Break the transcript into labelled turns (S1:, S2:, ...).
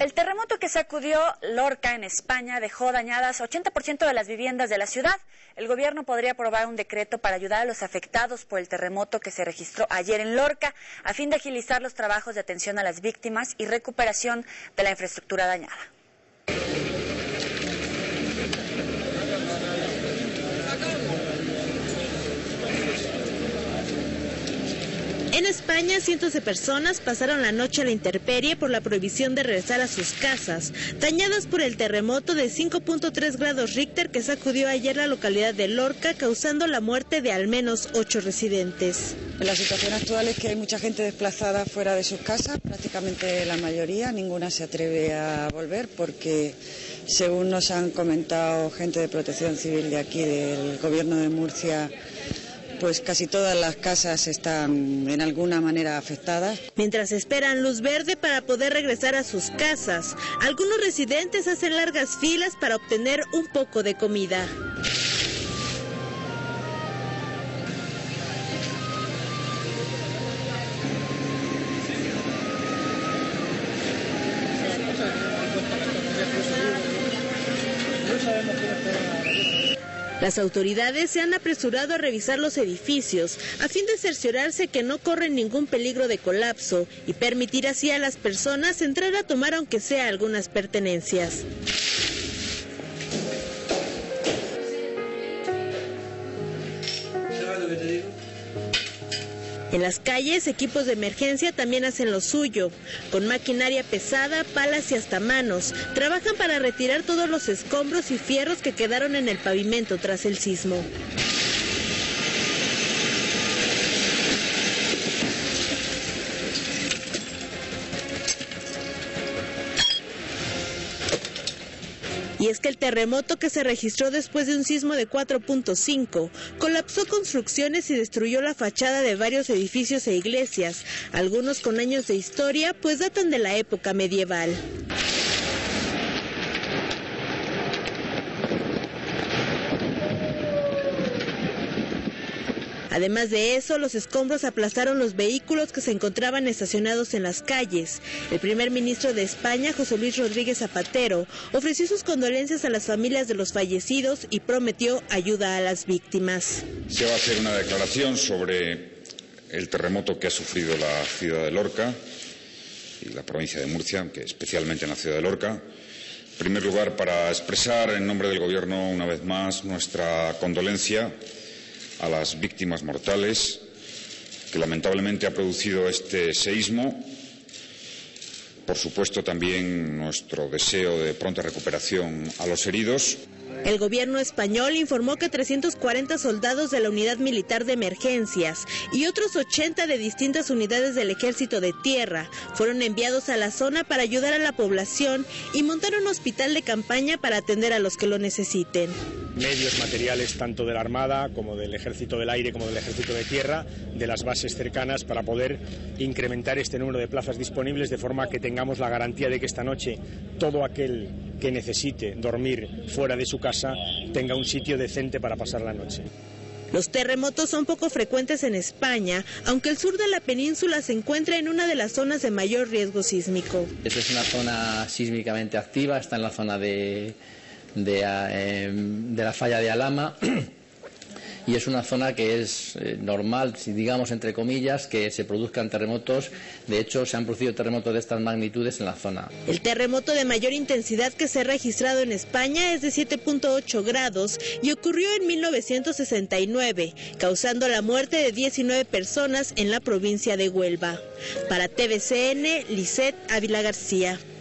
S1: El terremoto que sacudió Lorca en España dejó dañadas 80% de las viviendas de la ciudad. El gobierno podría aprobar un decreto para ayudar a los afectados por el terremoto que se registró ayer en Lorca, a fin de agilizar los trabajos de atención a las víctimas y recuperación de la infraestructura dañada.
S2: En España, cientos de personas pasaron la noche a la intemperie por la prohibición de regresar a sus casas, dañadas por el terremoto de 5.3 grados Richter que sacudió ayer la localidad de Lorca, causando la muerte de al menos 8 residentes.
S3: La situación actual es que hay mucha gente desplazada fuera de sus casas, prácticamente la mayoría, ninguna se atreve a volver porque, según nos han comentado gente de Protección Civil de aquí, del Gobierno de Murcia, pues casi todas las casas están en alguna manera afectadas.
S2: Mientras esperan luz verde para poder regresar a sus casas, algunos residentes hacen largas filas para obtener un poco de comida. Las autoridades se han apresurado a revisar los edificios a fin de cerciorarse que no corren ningún peligro de colapso y permitir así a las personas entrar a tomar aunque sea algunas pertenencias. En las calles, equipos de emergencia también hacen lo suyo. Con maquinaria pesada, palas y hasta manos, trabajan para retirar todos los escombros y fierros que quedaron en el pavimento tras el sismo. Y es que el terremoto que se registró después de un sismo de 4.5 colapsó construcciones y destruyó la fachada de varios edificios e iglesias, algunos con años de historia, pues datan de la época medieval. Además de eso, los escombros aplastaron los vehículos que se encontraban estacionados en las calles. El primer ministro de España, José Luis Rodríguez Zapatero, ofreció sus condolencias a las familias de los fallecidos y prometió ayuda a las víctimas.
S4: Se va a hacer una declaración sobre el terremoto que ha sufrido la ciudad de Lorca y la provincia de Murcia, aunque especialmente en la ciudad de Lorca. En primer lugar, para expresar en nombre del Gobierno una vez más nuestra condolencia a las víctimas mortales que lamentablemente ha producido este seísmo. Por supuesto, también nuestro deseo de pronta recuperación a los heridos.
S2: El gobierno español informó que 340 soldados de la Unidad Militar de Emergencias y otros 80 de distintas unidades del Ejército de Tierra fueron enviados a la zona para ayudar a la población y montar un hospital de campaña para atender a los que lo necesiten.
S5: Medios materiales tanto de la Armada como del Ejército del Aire como del Ejército de Tierra, de las bases cercanas, para poder incrementar este número de plazas disponibles de forma que tengamos la garantía de que esta noche todo aquel que necesite dormir fuera de su casa tenga un sitio decente para pasar la noche.
S2: Los terremotos son poco frecuentes en España, aunque el sur de la península se encuentra en una de las zonas de mayor riesgo sísmico.
S6: Esta es una zona sísmicamente activa, está en la zona de la falla de Alhama y es una zona que es normal, si digamos entre comillas, que se produzcan terremotos. De hecho, se han producido terremotos de estas magnitudes en la zona.
S2: El terremoto de mayor intensidad que se ha registrado en España es de 7.8 grados y ocurrió en 1969, causando la muerte de 19 personas en la provincia de Huelva. Para TVCN, Lisette Ávila García.